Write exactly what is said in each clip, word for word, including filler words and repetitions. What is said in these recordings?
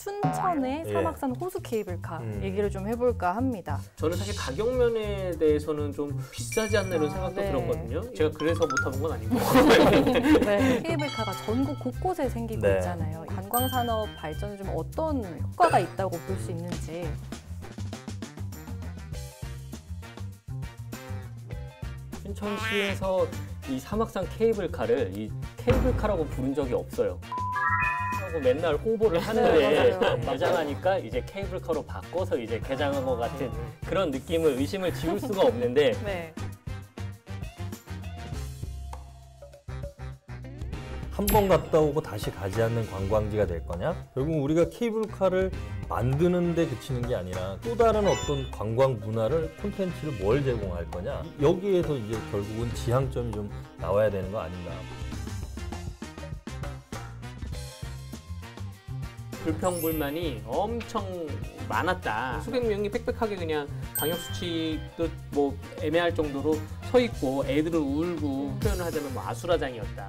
춘천의 예. 사막산 호수 케이블카 음. 얘기를 좀 해볼까 합니다. 저는 사실 가격 면에 대해서는 좀 비싸지 않나 이런 아, 생각도 네. 들었거든요. 제가 그래서 못 타본 건 아니고. 네, 케이블카가 전국 곳곳에 생기고 네. 있잖아요. 관광산업 발전에 좀 어떤 효과가 있다고 볼 수 있는지. 춘천시에서 이 사막산 케이블카를 이 케이블카라고 부른 적이 없어요. 하고 맨날 홍보를 하는데 맞아요. 개장하니까 이제 케이블카로 바꿔서 이제 개장한 것 같은 그런 느낌을 의심을 지울 수가 없는데 네. 한 번 갔다 오고 다시 가지 않는 관광지가 될 거냐? 결국 우리가 케이블카를 만드는 데 그치는 게 아니라 또 다른 어떤 관광 문화를, 콘텐츠를 뭘 제공할 거냐? 여기에서 이제 결국은 지향점이 좀 나와야 되는 거 아닌가? 불평불만이 엄청 많았다. 수백 명이 빽빽하게 그냥 방역수칙도 뭐 애매할 정도로 서 있고 애들은 울고 표현을 하자면 뭐 아수라장이었다.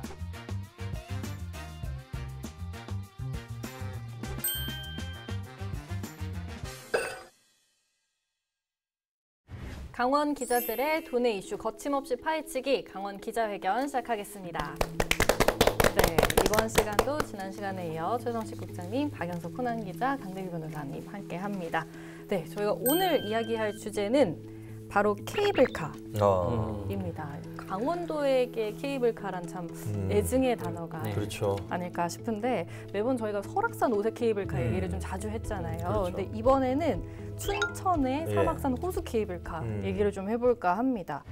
강원 기자들의 도내 이슈 거침없이 파헤치기 강원 기자회견 시작하겠습니다. 네, 이번 시간도 지난 시간에 이어 최성식 국장님, 박연석 코난 기자, 강대규 변호사님 함께합니다. 네, 저희가 오늘 이야기할 주제는 바로 케이블카입니다. 어. 강원도에게 케이블카란 참 음. 애증의 단어가 네. 그렇죠. 아닐까 싶은데 매번 저희가 설악산 오색 케이블카 음. 얘기를 좀 자주 했잖아요. 그렇죠. 근데 이번에는 춘천의 예. 사막산 호수 케이블카 음. 얘기를 좀 해볼까 합니다.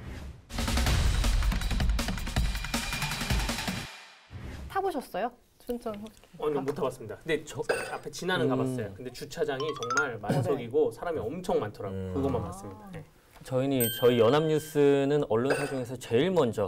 타보셨어요? 춘천 호수 케이블카? 아니, 못 타봤습니다. 근데 저 앞에 지나는 음. 가봤어요. 근데 주차장이 정말 만석이고 사람이 엄청 많더라고요. 음. 그것만 봤습니다. 네. 저희는 저희 연합뉴스는 언론사 중에서 제일 먼저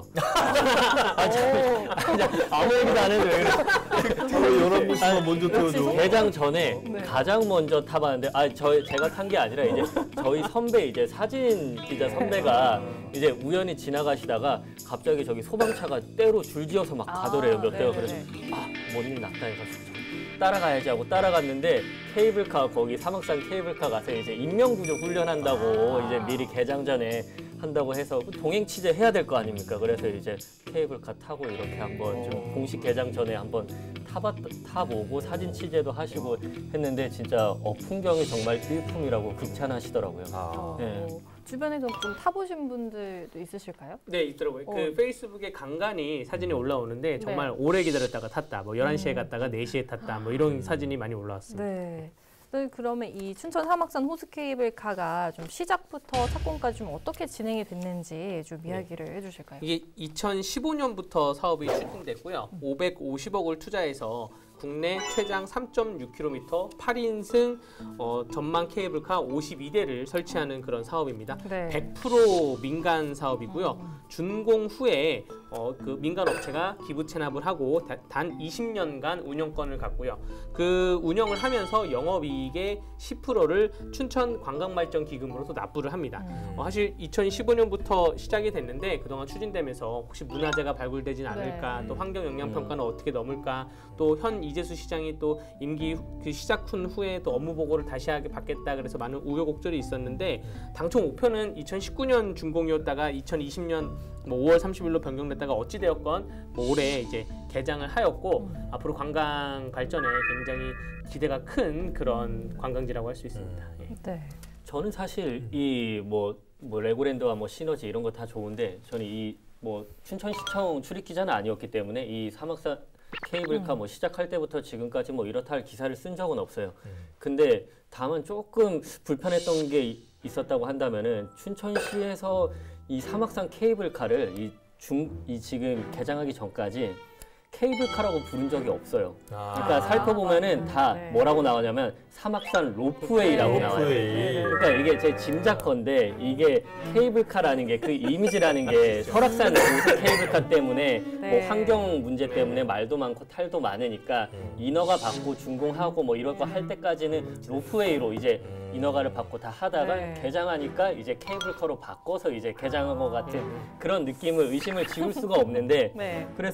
아, 저희, 아무 얘기도 안 해도 왜 그래? 저희 연합뉴스만 먼저 태워줘. 개장 전에 네. 가장 먼저 타봤는데 아 저희 제가 탄 게 아니라 이제 저희 선배 이제 사진 기자 선배가 이제 우연히 지나가시다가 갑자기 저기 소방차가 때로 줄지어서 막 가더래요. 몇 대가. 그래서 아 뭔 일 났다 해가지고 따라가야지 하고 따라갔는데 케이블카 거기 사막산 케이블카 가서 이제 인명구조 훈련한다고 아. 이제 미리 개장 전에 한다고 해서 동행 취재 해야 될 거 아닙니까? 그래서 이제 케이블카 타고 이렇게 한번 좀 공식 개장 전에 한번 타봤 타보고 사진 취재도 하시고 했는데 진짜 어, 풍경이 정말 일품이라고 극찬하시더라고요. 아. 네. 어, 주변에서 좀 타보신 분들도 있으실까요? 네, 있더라고요. 어. 그 페이스북에 간간히 사진이 올라오는데 정말 오래 기다렸다가 탔다. 뭐 열한 시에 갔다가 네 시에 탔다. 뭐 이런 사진이 많이 올라왔습니다. 네. 네, 그러면 이 춘천 사막산 호수 케이블카가 좀 시작부터 착공까지 좀 어떻게 진행이 됐는지 좀 이야기를 해주실까요? 이게 이천십오 년부터 사업이 추진됐고요. 오백오십억을 투자해서 국내 최장 삼 점 육 킬로미터 팔 인승 어, 전망 케이블카 오십이 대를 설치하는 그런 사업입니다. 네. 백 퍼센트 민간 사업이고요. 준공 후에 어, 그 민간 업체가 기부 체납을 하고 다, 단 이십 년간 운영권을 갖고요. 그 운영을 하면서 영업이익의 십 퍼센트를 춘천 관광발전 기금으로 또 납부를 합니다. 음. 어, 사실 이천십오 년부터 시작이 됐는데 그동안 추진되면서 혹시 문화재가 발굴되진 않을까, 네. 또 환경 영향 평가는 어떻게 넘을까, 또 현 이재수 시장이 또 임기 후- 그 시작 후에 또 업무 보고를 다시 하게 받겠다 그래서 많은 우여곡절이 있었는데 당초 목표는 이천십구 년 준공이었다가 이천이십 년 뭐 오월 삼십일로 변경됐다가 어찌 되었건 뭐 올해 이제 개장을 하였고 음. 앞으로 관광 발전에 굉장히 기대가 큰 그런 관광지라고 할 수 있습니다. 예. 네. 저는 사실 이 뭐 뭐 레고랜드와 뭐 시너지 이런 거 다 좋은데 저는 이 뭐 춘천시청 출입 기자는 아니었기 때문에 이 사막산 케이블카 뭐 시작할 때부터 지금까지 뭐 이렇다 할 기사를 쓴 적은 없어요. 근데 다만 조금 불편했던 게 이- 있었다고 한다면은 춘천시에서 이 사막산 케이블카를 이 중 이 지금 개장하기 전까지 케이블카라고 부른 적이 없어요. 그러니까 아. 살펴보면은 다 네. 뭐라고 나오냐면 사막산 로프웨이라고 네. 나와요. 로프웨이. 그러니까 이게 제 짐작건데 이게 케이블카라는 게 그 이미지라는 게 설악산 오색 케이블카 때문에 네. 뭐 환경 문제 때문에 말도 많고 탈도 많으니까 음. 인허가 받고 준공하고 뭐 이런 거 할 때까지는 로프웨이로 이제 음. 인허가를 받고 다 하다가 네. 개장하니까 이제 케이블카로 바꿔서 이제 개장한 것 같은 그런 느낌을 의심을 지울 수가 없는데 네. 그래서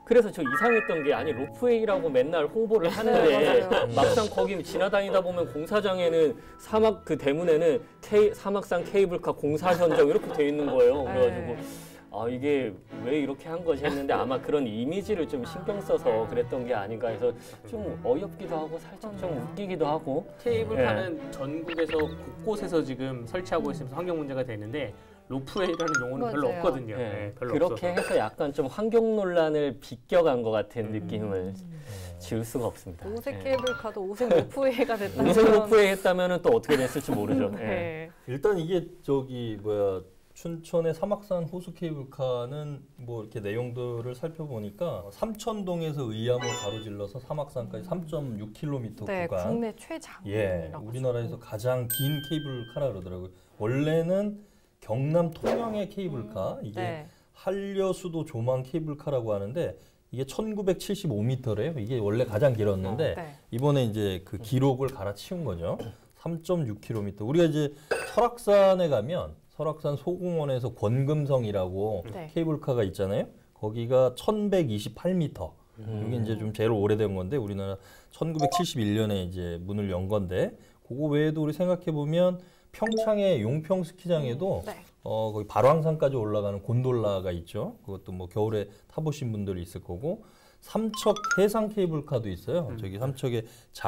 그래서 저 이상했던 게 아니 로프웨이라고 맨날 홍보를 하는데 네, 맞아요. 막상 거기 지나다니다 보면 공사장에는 사막 그 대문에는 케이, 사막산 케이블카 공사 현장 이렇게 돼 있는 거예요. 그래가지고 네. 아 이게 왜 이렇게 한 거지 했는데 아마 그런 이미지를 좀 신경 써서 그랬던 게 아닌가 해서 좀 어이없기도 하고 살짝 좀 웃기기도 하고. 케이블카는 전국에서 곳곳에서 지금 설치하고 있으면서 환경 문제가 되는데 로프웨이라는 용어는 별로 맞아요. 없거든요. 네, 네, 별로 그렇게 없어서. 해서 약간 좀 환경 논란을 비껴간 것 같은 음. 느낌을 지울 수가 없습니다. 오색 예. 케이블카도 오색 로프웨이가 됐다는 오색 그런- 로프웨이 했다면 또 어떻게 됐을지 모르죠. 예. 네. 일단 이게 저기 뭐야 춘천의 사막산 호수 케이블카는 뭐 이렇게 내용들을 살펴보니까 삼천동에서 의암을 가로질러서 사막산까지 삼 점 육 킬로미터 네, 구간. 국내 최장이라고 예, 우리나라에서 가장 긴 케이블카라 그러더라고요. 원래는 경남 통영의 케이블카, 이게 네. 한려수도 조망 케이블카라고 하는데 이게 천구백칠십오 미터래요. 이게 원래 가장 길었는데 네. 이번에 이제 그 기록을 갈아치운 거죠. 삼 점 육 킬로미터. 우리가 이제 설악산에 가면 설악산 소공원에서 권금성이라고 네. 케이블카가 있잖아요. 거기가 천백이십팔 미터. 이게 이제 좀 제일 오래된 건데 우리나라 천구백칠십일 년에 이제 문을 연 건데 그거 외에도 우리 생각해 보면 평창의 용평 스키장에도 네. 어 거기 발왕산까지 올라가는 곤돌라가 있죠. 그것도 뭐 겨울에 타보신 분들이 있을 거고 삼척 해상 케이블카도 있어요. 음. 저기 삼척의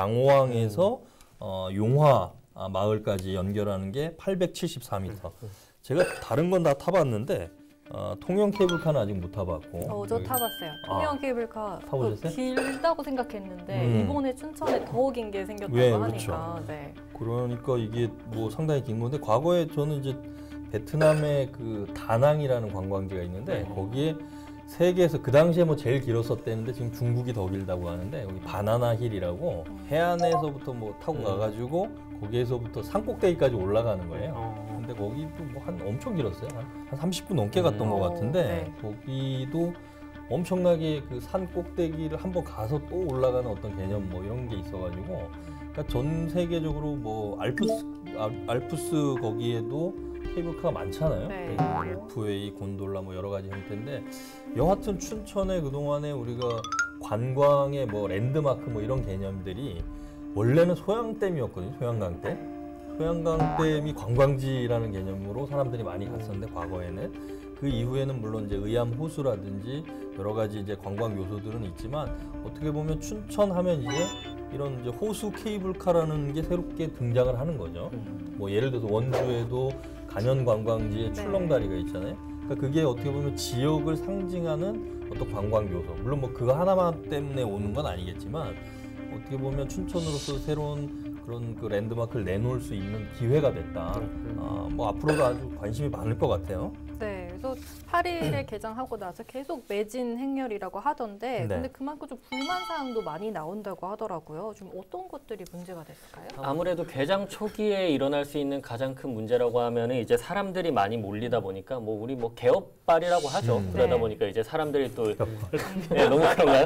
장호항에서 어 용화 아, 마을까지 연결하는 게 팔백칠십사 미터. 제가 다른 건 다 타봤는데 어, 통영 케이블카는 아직 못 타봤고. 어, 저 여기- 타봤어요. 아, 통영 케이블카 타보셨어요? 그 길다고 생각했는데 음. 이번에 춘천에 더 긴 게 생겼다고 네, 하니까 네. 그러니까 이게 뭐 상당히 긴 건데 과거에 저는 이제 베트남의 그 다낭이라는 관광지가 있는데 네. 거기에 세계에서 그 당시에 뭐 제일 길었었대는데 지금 중국이 더 길다고 하는데 여기 바나나 힐이라고 해안에서부터 뭐 타고 음. 가가지고 거기에서부터 산 꼭대기까지 올라가는 거예요. 어. 근데 거기도 뭐 한 엄청 길었어요. 한, 한 삼십 분 넘게 갔던 음. 것 어, 같은데 네. 거기도 엄청나게 그 산 꼭대기를 한번 가서 또 올라가는 어떤 개념 뭐 이런 게 있어가지고 그러니까 전 세계적으로 뭐 알프스 알- 알프스 거기에도 케이블카가 많잖아요. 네. 로프웨이, 곤돌라 뭐 여러 가지 형태인데 여하튼 춘천에 그 동안에 우리가 관광의 뭐 랜드마크 뭐 이런 개념들이 원래는 소양댐이었거든요. 소양강댐. 소양강댐이 관광지라는 개념으로 사람들이 많이 갔었는데 과거에는 그 이후에는 물론 이제 의암 호수라든지 여러 가지 이제 관광 요소들은 있지만 어떻게 보면 춘천 하면 이제 이런 이제 호수 케이블카라는 게 새롭게 등장을 하는 거죠. 뭐 예를 들어서 원주에도 간현 관광지에 네. 출렁다리가 있잖아요. 그러니까 그게 어떻게 보면 지역을 상징하는 어떤 관광 요소. 물론 뭐 그거 하나만 때문에 오는 건 아니겠지만 어떻게 보면 춘천으로서 새로운 그런 그 랜드마크를 내놓을 수 있는 기회가 됐다. 아, 뭐 앞으로도 아주 관심이 많을 것 같아요. 네, 그래서 팔 일에 개장하고 나서 계속 매진 행렬이라고 하던데 네. 근데 그만큼 좀 불만 사항도 많이 나온다고 하더라고요. 좀 어떤 것들이 문제가 됐을까요? 아무래도 개장 초기에 일어날 수 있는 가장 큰 문제라고 하면은 이제 사람들이 많이 몰리다 보니까 뭐 우리 뭐 개업발이라고 하죠. 음. 그러다 네. 보니까 이제 사람들이 또 네, 너무 그런가요?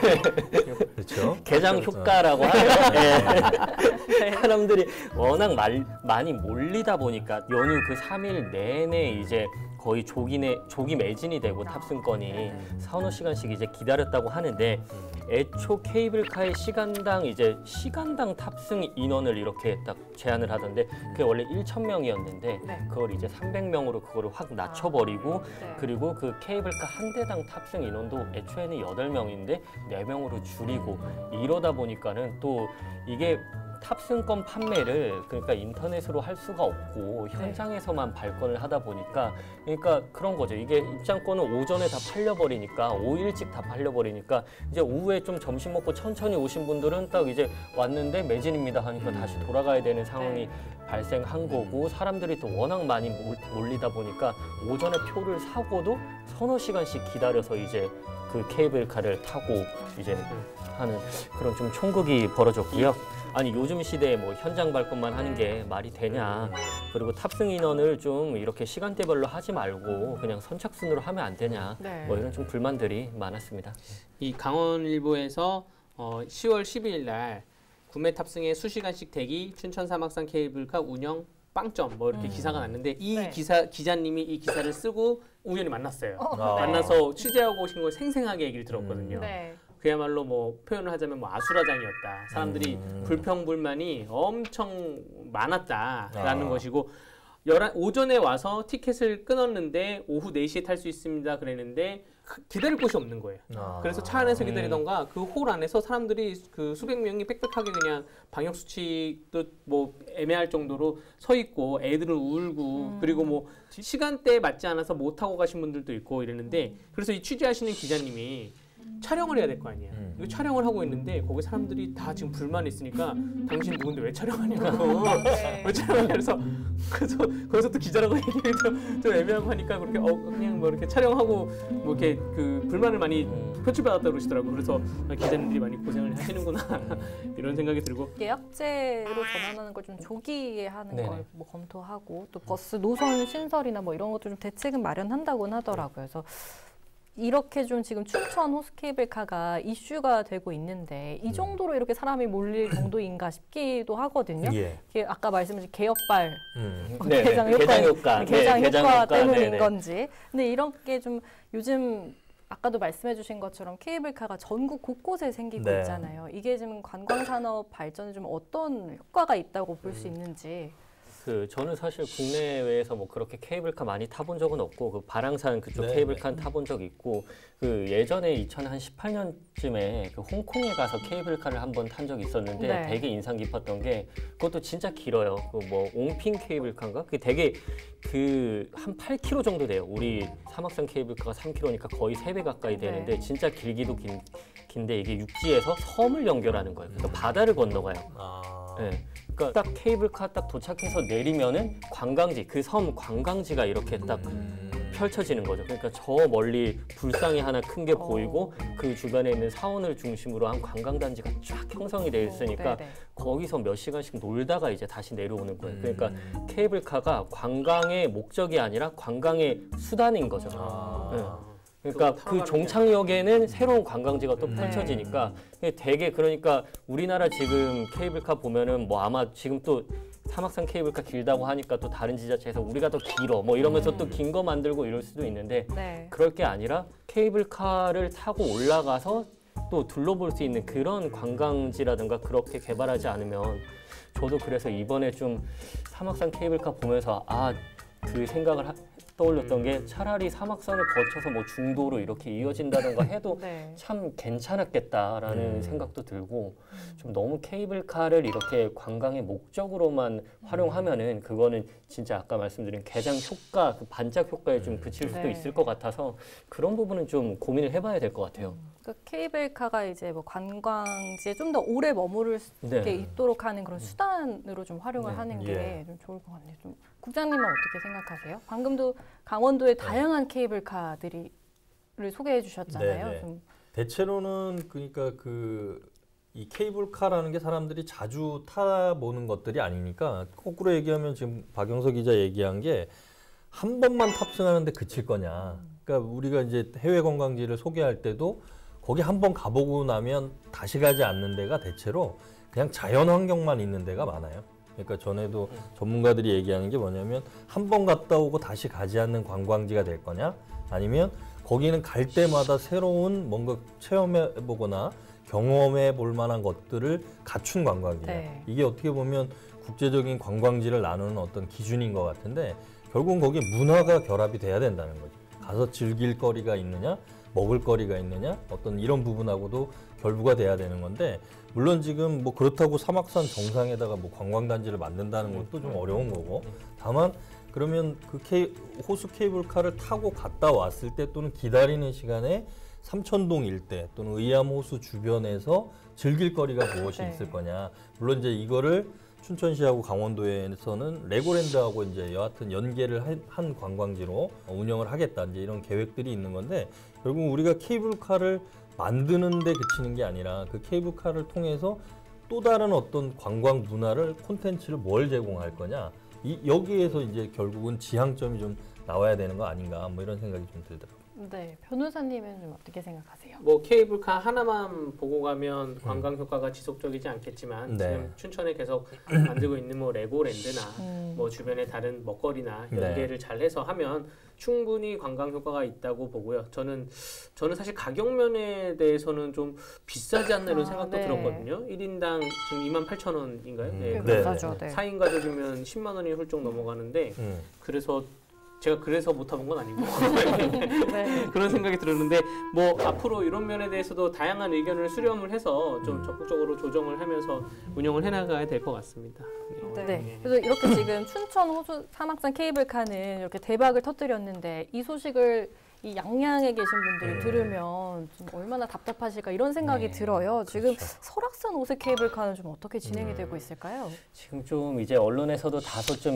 그렇죠. 개장 효과라고 하죠. 예. 사람들이 워낙 말, 많이 몰리다 보니까 연휴 그 삼 일 내내 이제 거의 조기 내 조기 매진이 되고 탑승권이 서너 시간씩 이제 기다렸다고 하는데 애초 케이블카의 시간당 이제 시간당 탑승 인원을 이렇게 딱 제한을 하던데 그게 원래 천 명이었는데 네. 그걸 이제 삼백 명으로 그거를 확 낮춰버리고 네. 그리고 그 케이블카 한 대당 탑승 인원도 애초에는 여덟 명인데 네 명으로 줄이고 이러다 보니까는 또 이게 탑승권 판매를 그러니까 인터넷으로 할 수가 없고 현장에서만 발권을 하다 보니까 그러니까 그런 거죠. 이게 입장권은 오전에 다 팔려버리니까 오 일씩 다 팔려버리니까 이제 오후에 좀 점심 먹고 천천히 오신 분들은 딱 이제 왔는데 매진입니다 하니까 다시 돌아가야 되는 상황이 발생한 거고 사람들이 또 워낙 많이 몰- 몰리다 보니까 오전에 표를 사고도 서너 시간씩 기다려서 이제 그 케이블카를 타고 이제 하는 그런 좀 총극이 벌어졌고요. 아니 요즘 시대에 뭐 현장 발권만 하는 게 말이 되냐. 그리고 탑승 인원을 좀 이렇게 시간대별로 하지 말고 그냥 선착순으로 하면 안 되냐. 네. 뭐 이런 좀 불만들이 많았습니다. 이 강원일보에서 어, 시월 십이일 날 구매 탑승에 수시간씩 대기 춘천 사막산 케이블카 운영 빵점 뭐 이렇게 음. 기사가 났는데 이 네. 기사 기자님이 이 기사를 쓰고 우연히 만났어요. 어, 아. 만나서 취재하고 오신 걸 생생하게 얘기를 들었거든요. 음. 네. 그야말로 뭐 표현을 하자면 뭐 아수라장이었다. 사람들이 음. 불평불만이 엄청 많았다라는 아. 것이고 열한, 오전에 와서 티켓을 끊었는데 오후 네 시에 탈 수 있습니다 그랬는데 기다릴 곳이 없는 거예요. 아. 그래서 차 안에서 기다리던가 그 홀 안에서 사람들이 그 수백 명이 빽빽하게 그냥 방역 수칙도 뭐 애매할 정도로 서 있고 애들은 울고 음. 그리고 뭐 시간대에 맞지 않아서 못 타고 가신 분들도 있고 이랬는데 그래서 이 취재하시는 기자님이 촬영을 해야 될 거 아니야. 음. 이거 촬영을 하고 있는데 거기 사람들이 다 지금 불만이 있으니까 당신 누군데 왜 촬영하냐고. 네. 왜 촬영하냐 그래서 그래서 거기서 또 기자라고 얘기를 좀, 좀 애매하고 하니까 그렇게 어 그냥 뭐 이렇게 촬영하고 뭐 이렇게 그 불만을 많이 표출받았다 그러시더라고. 그래서 기자님들이 많이 고생을 하시는구나 이런 생각이 들고. 예약제로 전환하는 걸 좀 조기에 하는 네네. 걸 뭐 검토하고 또 버스 노선 신설이나 뭐 이런 것도 좀 대책은 마련한다고는 하더라고요. 그래서 이렇게 좀 지금 춘천 호수 케이블카가 이슈가 되고 있는데 이 정도로 이렇게 사람이 몰릴 정도인가 싶기도 하거든요. 예. 이게 아까 말씀하신 개업발 음. 네, 개장 네, 효과, 개장 효과, 개장 네, 개장 효과 효과, 때문인 네네. 건지. 근데 이런 게 좀 요즘 아까도 말씀해주신 것처럼 케이블카가 전국 곳곳에 생기고 네. 있잖아요. 이게 지금 관광 산업 발전에 좀 어떤 효과가 있다고 볼 수 있는지. 그 저는 사실 국내외에서 뭐 그렇게 케이블카 많이 타본 적은 없고 그 바랑산 그쪽 네, 케이블카 타본 적 있고 그 예전에 이천십팔 년쯤에 그 홍콩에 가서 케이블카를 한번 탄 적이 있었는데 네. 되게 인상 깊었던 게 그것도 진짜 길어요. 그 뭐 옹핑 케이블카인가? 그게 되게 그 한 팔 킬로미터 정도 돼요. 우리 사막산 케이블카가 삼 킬로미터니까 거의 세 배 가까이 되는데 네. 진짜 길기도 긴, 긴데 이게 육지에서 섬을 연결하는 거예요. 그러니까 바다를 건너가요. 아. 네. 그러니까 딱 케이블카 딱 도착해서 내리면은 관광지, 그 섬 관광지가 이렇게 딱 음. 펼쳐지는 거죠. 그러니까 저 멀리 불상이 하나 큰 게 어. 보이고 그 주변에 있는 사원을 중심으로 한 관광단지가 쫙 형성이 돼 있으니까 어, 네네. 거기서 몇 시간씩 놀다가 이제 다시 내려오는 거예요. 음. 그러니까 케이블카가 관광의 목적이 아니라 관광의 수단인 거죠. 아. 네. 그러니까 그거 그 타러 가는 종착역에는 새로운 관광지가 또 음. 펼쳐지니까 되게 그러니까 우리나라 지금 케이블카 보면은 뭐 아마 지금 또 사막산 케이블카 길다고 하니까 또 다른 지자체에서 우리가 더 길어 뭐 이러면서 또 긴 거 만들고 이럴 수도 있는데 네. 그럴 게 아니라 케이블카를 타고 올라가서 또 둘러볼 수 있는 그런 관광지라든가 그렇게 개발하지 않으면 저도 그래서 이번에 좀 사막산 케이블카 보면서 아 그 생각을 하, 떠올렸던 게 차라리 사막산을 거쳐서 뭐 중도로 이렇게 이어진다던가 해도 네. 참 괜찮았겠다라는 음. 생각도 들고 좀 너무 케이블카를 이렇게 관광의 목적으로만 활용하면은 그거는 진짜 아까 말씀드린 개장 효과, 그 반짝 효과에 좀 그칠 수도 네. 있을 것 같아서 그런 부분은 좀 고민을 해봐야 될 것 같아요. 그러니까 케이블카가 이제 뭐 관광지에 좀 더 오래 머무를 수 네. 있게 있도록 하는 그런 수단으로 좀 활용을 네. 하는 예. 게 좀 좋을 것 같네요. 좀 국장님은 어떻게 생각하세요? 방금도 강원도의 다양한 케이블카들이 를 소개해 주셨잖아요. 네, 네. 좀 대체로는 그러니까 그 이 케이블카라는 게 사람들이 자주 타보는 것들이 아니니까 거꾸로 얘기하면 지금 박영석 기자 얘기한 게 한 번만 탑승하는데 그칠 거냐. 그러니까 우리가 이제 해외 관광지를 소개할 때도 거기 한 번 가보고 나면 다시 가지 않는 데가 대체로 그냥 자연 환경만 있는 데가 많아요. 그러니까 전에도 전문가들이 얘기하는 게 뭐냐면 한 번 갔다 오고 다시 가지 않는 관광지가 될 거냐 아니면 거기는 갈 때마다 새로운 뭔가 체험해 보거나 경험해 볼 만한 것들을 갖춘 관광지냐. 네. 이게 어떻게 보면 국제적인 관광지를 나누는 어떤 기준인 것 같은데 결국은 거기에 문화가 결합이 돼야 된다는 거죠. 가서 즐길 거리가 있느냐, 먹을 거리가 있느냐, 어떤 이런 부분하고도 결부가 돼야 되는 건데 물론 지금 뭐 그렇다고 사막산 정상에다가 뭐 관광단지를 만든다는 것도 좀 어려운 거고 다만 그러면 그 케이, 호수 케이블카를 타고 갔다 왔을 때 또는 기다리는 시간에 삼천동 일대 또는 의암 호수 주변에서 즐길 거리가 무엇이 네. 있을 거냐. 물론 이제 이거를 춘천시하고 강원도에서는 레고랜드하고 이제 여하튼 연계를 한, 한 관광지로 운영을 하겠다. 이제 이런 계획들이 있는 건데 결국 우리가 케이블카를 만드는 데 그치는 게 아니라 그 케이블카를 통해서 또 다른 어떤 관광 문화를 콘텐츠를 뭘 제공할 거냐. 이, 여기에서 이제 결국은 지향점이 좀 나와야 되는 거 아닌가 뭐 이런 생각이 좀 들더라고요. 네, 변호사님은 좀 어떻게 생각하세요? 뭐 케이블카 하나만 보고 가면 관광 효과가 지속적이지 않겠지만 네. 지금 춘천에 계속 만들고 있는 뭐 레고랜드나 음. 뭐 주변에 다른 먹거리나 네. 연계를 잘해서 하면 충분히 관광 효과가 있다고 보고요. 저는 저는 사실 가격 면에 대해서는 좀 비싸지 않나 이런 아, 생각도 네. 들었거든요. 일 인당 지금 이만 팔천 원인가요? 음, 꽤 네. 비싸죠. 네. 사 인 가족이면 십만 원이 훌쩍 넘어가는데 음. 그래서 제가 그래서 못 타본 건 아니고 네. 그런 생각이 들었는데 뭐 앞으로 이런 면에 대해서도 다양한 의견을 수렴을 해서 좀 적극적으로 조정을 하면서 운영을 해나가야 될 것 같습니다. 네. 네. 그래서 이렇게 지금 춘천 호수 사막산 케이블카는 이렇게 대박을 터뜨렸는데 이 소식을 이 양양에 계신 분들이 네. 들으면 좀 얼마나 답답하실까 이런 생각이 네. 들어요. 지금 그렇죠. 설악산 오색 케이블카는 좀 어떻게 진행이 음. 되고 있을까요? 지금 좀 이제 언론에서도 다소 좀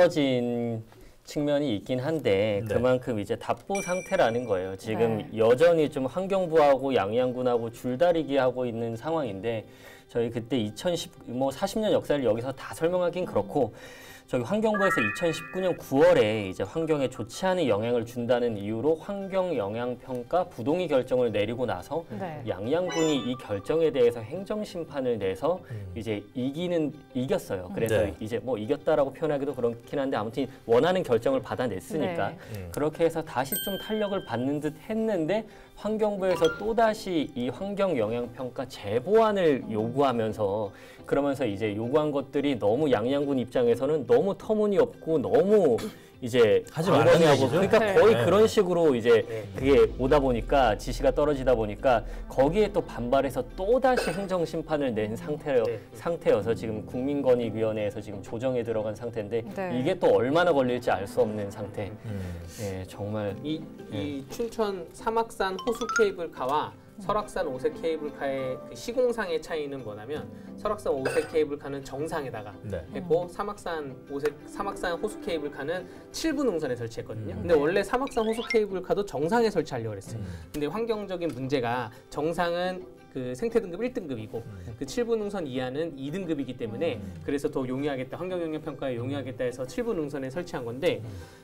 잊혀진 측면이 있긴 한데 네. 그만큼 이제 답보 상태라는 거예요. 지금 네. 여전히 좀 환경부하고 양양군하고 줄다리기 하고 있는 상황인데 저희 그때 이천십 뭐 사십 년 역사를 여기서 다 설명하긴 그렇고 저희 환경부에서 이천십구 년 구월에 이제 환경에 좋지 않은 영향을 준다는 이유로 환경 영향 평가 부동의 결정을 내리고 나서 네. 양양군이 이 결정에 대해서 행정 심판을 내서 음. 이제 이기는 이겼어요. 그래서 네. 이제 뭐 이겼다라고 표현하기도 그렇긴 한데 아무튼 원하는 결정을 받아냈으니까 네. 음. 그렇게 해서 다시 좀 탄력을 받는 듯 했는데 환경부에서 또다시 이 환경 영향 평가 재보완을 요구하면서 그러면서 이제 요구한 것들이 너무 양양군 입장에서는 너무 터무니없고 너무 이제 하지 말라는 광범위하고 얘기죠? 그러니까 네. 거의 네. 그런 식으로 이제 네. 그게 오다 보니까 지시가 떨어지다 보니까 거기에 또 반발해서 또 다시 행정 심판을 낸 상태여 네. 상태여서 지금 국민권익위원회에서 지금 조정에 들어간 상태인데 네. 이게 또 얼마나 걸릴지 알 수 없는 상태. 음. 예, 정말 이, 이 춘천 사막산 호수 케이블카와 설악산 오색 케이블카의 그 시공상의 차이는 뭐냐면 설악산 오색 케이블카는 정상에다가 네. 했고 사막산 오색 사막산 호수 케이블카는 칠부 능선에 설치했거든요. 음. 근데 원래 사막산 호수 케이블카도 정상에 설치하려고 했어요. 음. 근데 환경적인 문제가 정상은 그 생태 등급 일 등급이고 음. 그 칠부 능선 이하는 이 등급이기 때문에 음. 그래서 더 용이하겠다 환경 영향 평가에 용이하겠다 해서 칠부 능선에 설치한 건데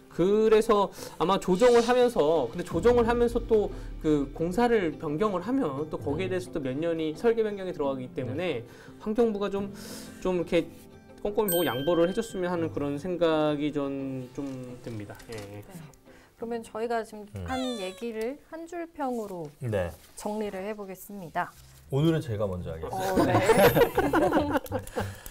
그래서 아마 조정을 하면서 근데 조정을 하면서 또 그 공사를 변경을 하면 또 거기에 대해서 또 몇 년이 설계 변경이 들어가기 때문에 환경부가 좀 좀 이렇게 꼼꼼히 보고 양보를 해줬으면 하는 그런 생각이 좀, 좀 듭니다. 예. 그러면 저희가 지금 음. 한 얘기를 한 줄 평으로 네. 정리를 해보겠습니다. 오늘은 제가 먼저 하겠습니다. 어, 네.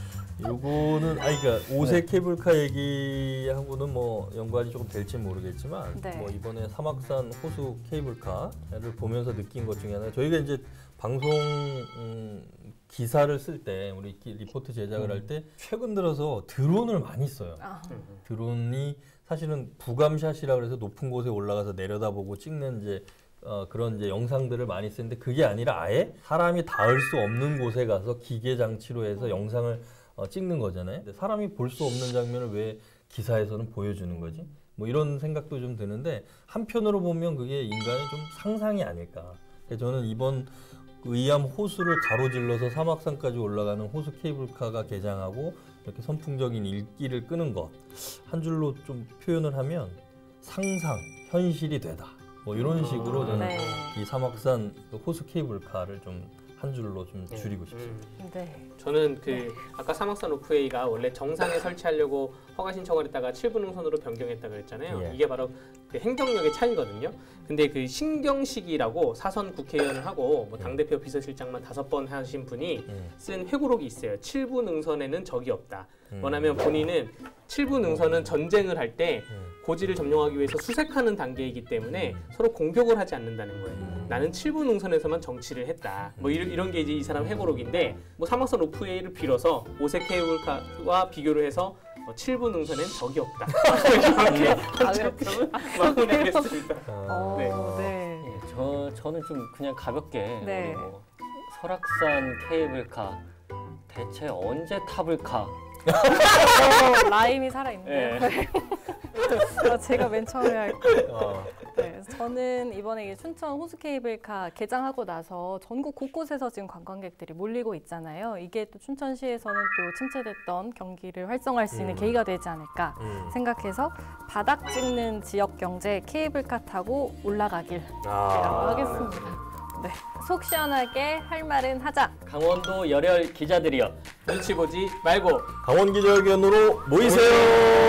요거는 아니 그러니까 오색 케이블카 얘기하고는 뭐 연관이 조금 될지 모르겠지만 네. 뭐 이번에 사막산 호수 케이블카를 보면서 느낀 것 중에 하나 저희가 이제 방송 음, 기사를 쓸 때 우리 기- 리포트 제작을 할 때 최근 들어서 드론을 많이 써요. 아, 드론이 사실은 부감샷이라 그래서 높은 곳에 올라가서 내려다보고 찍는 이제 어, 그런 이제 영상들을 많이 쓰는데 그게 아니라 아예 사람이 닿을 수 없는 곳에 가서 기계 장치로 해서 영상을 어, 찍는 거잖아요. 근데 사람이 볼 수 없는 장면을 왜 기사에서는 보여주는 거지? 뭐 이런 생각도 좀 드는데 한편으로 보면 그게 인간의 좀 상상이 아닐까. 그래서 저는 이번 의암 호수를 가로질러서 사막산까지 올라가는 호수 케이블카가 개장하고 이렇게 선풍적인 일기를 끄는 것 한 줄로 좀 표현을 하면 상상, 현실이 되다. 뭐 이런 식으로 저는 네. 이 사막산 그 호수 케이블카를 좀 한 줄로 좀 예. 줄이고 싶습니다. 음. 네. 저는 그 아까 사막산 로프웨이가 원래 정상에 설치하려고 허가 신청을 했다가 칠부 능선으로 변경했다 그랬잖아요. 예. 이게 바로 그 행정력의 차이거든요. 근데 그 신경식이라고 사선 국회의원을 하고 뭐 당대표 비서실장만 다섯 번 하신 분이 음. 쓴 회고록이 있어요. 칠부 능선에는 적이 없다. 음. 뭐냐면 본인은 칠부 능선은 전쟁을 할 때 음. 고지를 점령하기 위해서 수색하는 단계이기 때문에 음. 서로 공격을 하지 않는다는 거예요. 음. 나는 칠부 능선에서만 정치를 했다. 뭐 이런, 이런 게 이제 이 사람 회고록인데 뭐 사막산 로프웨이를 빌어서 오색 케이블카와 비교를 해서 어, 칠부 능선엔 적이 없다. 이렇게 한 줄평을 마무리하겠습니다. 아, 어, 네. 네. 예, 저 저는 좀 그냥 가볍게 네. 우리 뭐 설악산 케이블카 대체 언제 타블까? 어, 라임이 살아있네요. 네. 네. 제가 맨 처음에 할 어. 네, 그래서 저는 이번에 춘천 호수 케이블카 개장하고 나서 전국 곳곳에서 지금 관광객들이 몰리고 있잖아요. 이게 또 춘천시에서는 또 침체됐던 경기를 활성화할 수 있는 음. 계기가 되지 않을까 음. 생각해서 바닥 찍는 지역 경제 케이블카 타고 올라가길 아. 하겠습니다. 네, 속 시원하게 할 말은 하자. 강원도 열혈 기자들이여. 눈치 보지 말고 강원 기자회견으로 모이세요.